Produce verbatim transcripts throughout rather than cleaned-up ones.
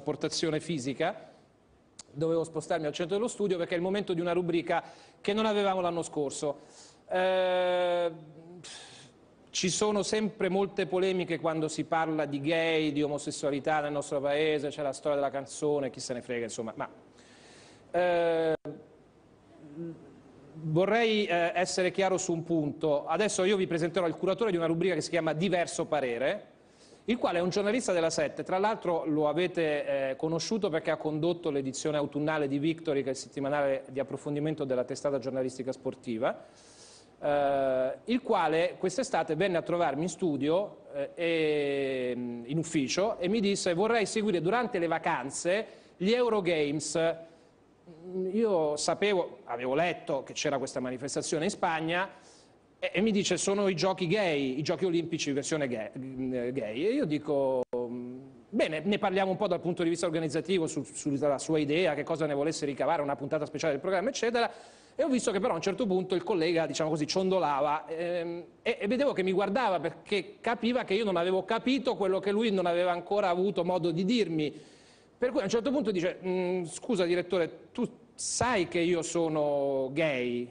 trasportazione fisica, dovevo spostarmi al centro dello studio perché è il momento di una rubrica che non avevamo l'anno scorso. Eh, ci sono sempre molte polemiche quando si parla di gay, di omosessualità nel nostro paese, c'è la storia della canzone, chi se ne frega, insomma, ma eh, vorrei eh, essere chiaro su un punto. Adesso io vi presenterò il curatore di una rubrica che si chiama Diverso Parere, il quale è un giornalista della Sette, tra l'altro lo avete eh, conosciuto perché ha condotto l'edizione autunnale di Victory, che è il settimanale di approfondimento della testata giornalistica sportiva, eh, il quale quest'estate venne a trovarmi in studio, eh, e, in ufficio, e mi disse: vorrei seguire durante le vacanze gli Eurogames. Io sapevo, avevo letto che c'era questa manifestazione in Spagna, e, e mi dice: sono i giochi gay, i giochi olimpici versione gay, gay. E io dico: bene, ne parliamo un po' dal punto di vista organizzativo, su, sulla sua idea, che cosa ne volesse ricavare, una puntata speciale del programma, eccetera. E ho visto che però a un certo punto il collega, diciamo così, ciondolava, ehm, e, e vedevo che mi guardava perché capiva che io non avevo capito quello che lui non aveva ancora avuto modo di dirmi. Per cui a un certo punto dice: scusa direttore, tu sai che io sono gay?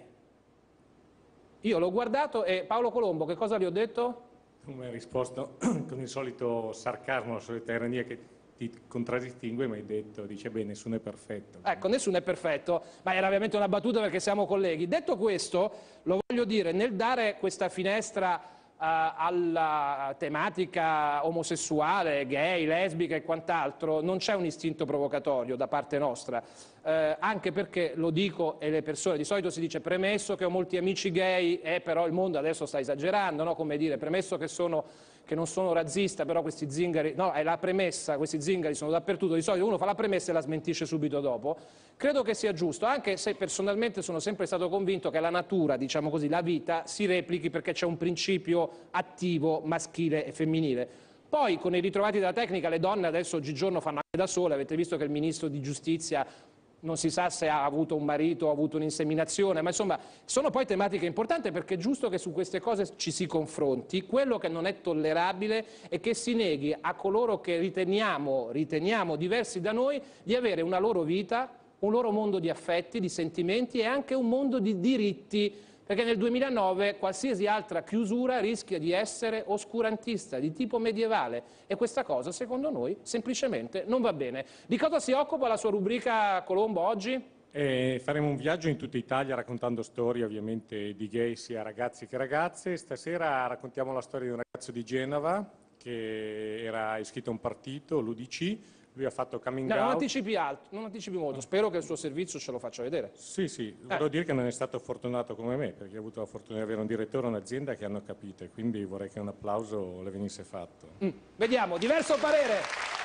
Io l'ho guardato e Paolo Colombo, che cosa gli ho detto? Tu mi hai risposto con il solito sarcasmo, la solita ironia che ti contraddistingue, mi hai detto, dice: beh, nessuno è perfetto. Ecco, nessuno è perfetto, ma era ovviamente una battuta perché siamo colleghi. Detto questo, lo voglio dire, nel dare questa finestra uh, alla tematica omosessuale, gay, lesbica e quant'altro, non c'è un istinto provocatorio da parte nostra, eh, anche perché, lo dico, e le persone, di solito si dice: premesso che ho molti amici gay, eh, però il mondo adesso sta esagerando, no? Come dire, premesso che sono... che non sono razzista, però questi zingari, no, è la premessa, questi zingari sono dappertutto, di solito uno fa la premessa e la smentisce subito dopo. Credo che sia giusto, anche se personalmente sono sempre stato convinto che la natura, diciamo così, la vita, si replichi perché c'è un principio attivo maschile e femminile. Poi con i ritrovati della tecnica le donne adesso oggigiorno fanno anche da sole, avete visto che il ministro di giustizia non si sa se ha avuto un marito o ha avuto un'inseminazione, ma insomma sono poi tematiche importanti, perché è giusto che su queste cose ci si confronti. Quello che non è tollerabile è che si neghi a coloro che riteniamo, riteniamo diversi da noi di avere una loro vita, un loro mondo di affetti, di sentimenti e anche un mondo di diritti, perché nel duemilanove qualsiasi altra chiusura rischia di essere oscurantista, di tipo medievale, e questa cosa secondo noi semplicemente non va bene. Di cosa si occupa la sua rubrica, Colombo, oggi? Eh, faremo un viaggio in tutta Italia raccontando storie ovviamente di gay, sia ragazzi che ragazze. Stasera raccontiamo la storia di un ragazzo di Genova che era iscritto a un partito, l'U D C. Lui ha fatto coming no, out. Non anticipi alto, non anticipi molto, spero che il suo servizio ce lo faccia vedere. Sì, sì, eh. volevo dire che non è stato fortunato come me, perché ho avuto la fortuna di avere un direttore e un'azienda che hanno capito, e quindi vorrei che un applauso le venisse fatto. Mm. Vediamo, Diverso Parere.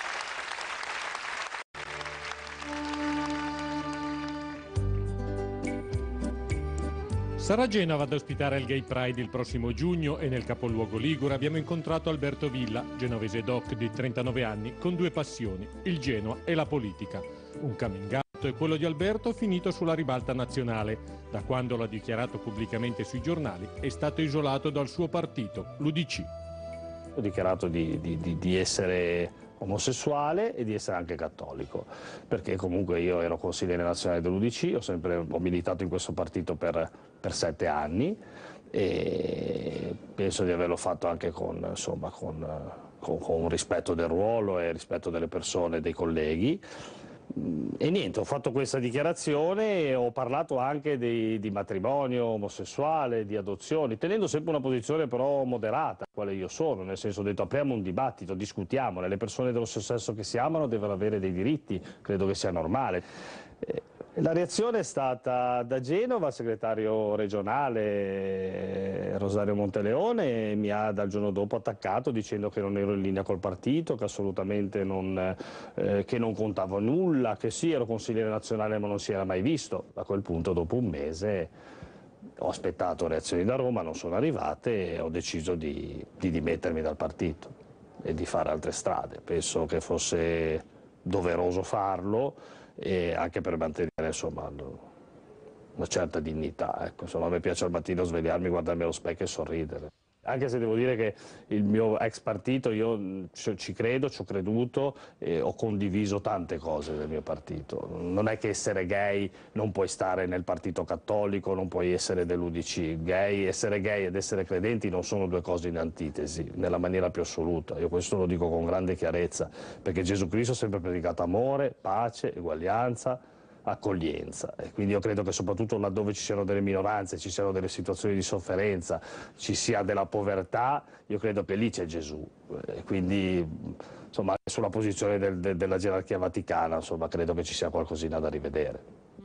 Sarà Genova ad ospitare il Gay Pride il prossimo giugno, e nel capoluogo ligure abbiamo incontrato Alberto Villa, genovese doc di trentanove anni, con due passioni, il Genoa e la politica. Un coming out è quello di Alberto finito sulla ribalta nazionale. Da quando l'ha dichiarato pubblicamente sui giornali è stato isolato dal suo partito, l'U D C. Ho dichiarato di, di, di, di essere omosessuale e di essere anche cattolico, perché comunque io ero consigliere nazionale dell'U D C, ho sempre ho militato in questo partito per, per sette anni e penso di averlo fatto anche con, insomma, con, con, con rispetto del ruolo e rispetto delle persone, dei colleghi. E niente, ho fatto questa dichiarazione e ho parlato anche di, di matrimonio omosessuale, di adozioni, tenendo sempre una posizione però moderata, quale io sono, nel senso ho detto: apriamo un dibattito, discutiamone, le persone dello stesso sesso che si amano devono avere dei diritti, credo che sia normale. La reazione è stata da Genova, il segretario regionale Rosario Monteleone mi ha dal giorno dopo attaccato dicendo che non ero in linea col partito, che assolutamente non, eh, che non contavo nulla, che sì, ero consigliere nazionale ma non si era mai visto. Da quel punto, dopo un mese, ho aspettato reazioni da Roma, non sono arrivate e ho deciso di, di dimettermi dal partito e di fare altre strade. Penso che fosse doveroso farlo, e anche per mantenere, insomma, una certa dignità. Ecco, insomma, a me piace al mattino svegliarmi, guardarmi allo specchio e sorridere. Anche se devo dire che il mio ex partito, io ci credo, ci ho creduto e ho condiviso tante cose del mio partito. Non è che essere gay non puoi stare nel partito cattolico, non puoi essere dell'U D C. Gay, essere gay ed essere credenti non sono due cose in antitesi, nella maniera più assoluta. Io questo lo dico con grande chiarezza, perché Gesù Cristo ha sempre predicato amore, pace, eguaglianza, accoglienza, e quindi io credo che soprattutto laddove ci siano delle minoranze, ci siano delle situazioni di sofferenza, ci sia della povertà, io credo che lì c'è Gesù, e quindi insomma sulla posizione del, de, della gerarchia vaticana, insomma credo che ci sia qualcosina da rivedere.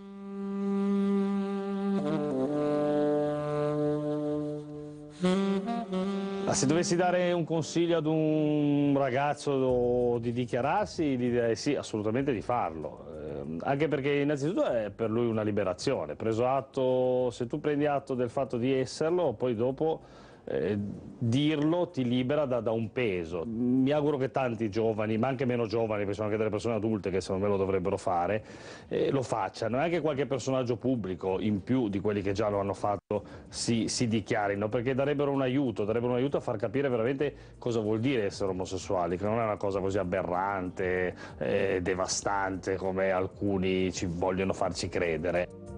Ma se dovessi dare un consiglio ad un ragazzo di dichiararsi, gli direi sì, assolutamente di farlo, eh, anche perché innanzitutto è per lui una liberazione, preso atto, se tu prendi atto del fatto di esserlo, poi dopo eh, dirlo ti libera da, da un peso. Mi auguro che tanti giovani, ma anche meno giovani, perché sono anche delle persone adulte che secondo me lo dovrebbero fare, eh, lo facciano, e anche qualche personaggio pubblico in più di quelli che già lo hanno fatto si, si dichiarino, perché darebbero un aiuto, darebbero un aiuto a far capire veramente cosa vuol dire essere omosessuali, che non è una cosa così aberrante, eh, devastante come alcuni ci vogliono farci credere.